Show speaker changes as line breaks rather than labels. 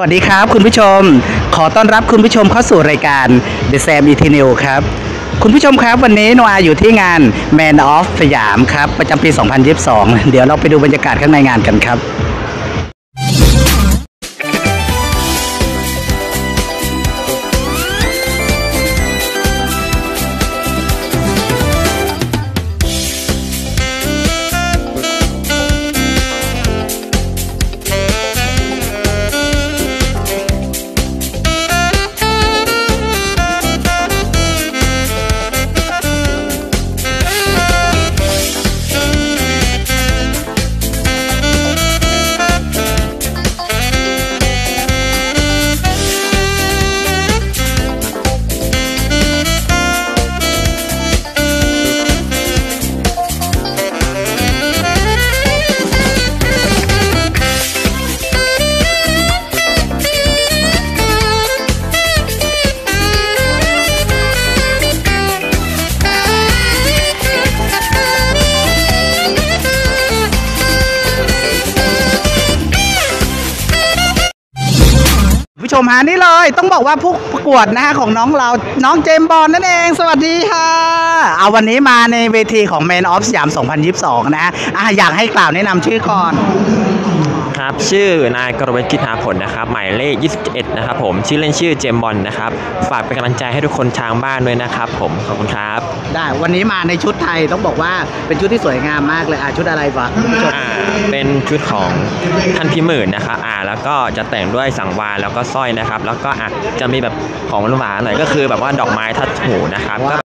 วัสดีครับคุณผู้ชมขอต้อนรับคุณผู้ชมเข้าสู่รายการ The Sam Eternal ครับคุณผู้ชมครับวันนี้โนอาอยู่ที่งาน Man of สยามครับประจำปี 2022 เดี๋ยวเราไปดูบรรยากาศข้างในงานกันครับผู้ชมฮะนี่เลยต้องบอกว่าผู้ประกวดนะฮะของน้องเราน้องเจมส์บอลนั่นเองสวัสดีค่ะเอาวันนี้มาในเวทีของ Man of สยาม 2022 นะอยากให้กล่าวแนะนำชื่อก่อน
ครับชื่อนายกรวิทย์กิจหาผลนะครับหมายเลข21นะครับผมชื่อเล่นชื่อเจมส์บอลนะครับฝากเป็นกำลังใจให้ทุกคนทางบ้านด้วยนะครับผมขอบคุณครับ
ได้วันนี้มาในชุดไทยต้องบอกว่าเป็นชุดที่สวยงามมากเลยชุดอะไรวะ
เป็นชุดของท่านพี่หมื่นนะครับแล้วก็จะแต่งด้วยสังวาลแล้วก็สร้อยนะครับแล้วก็จะมีแบบของหวานหน่อยก็คือแบบว่าดอกไม้ทัดหูนะครับ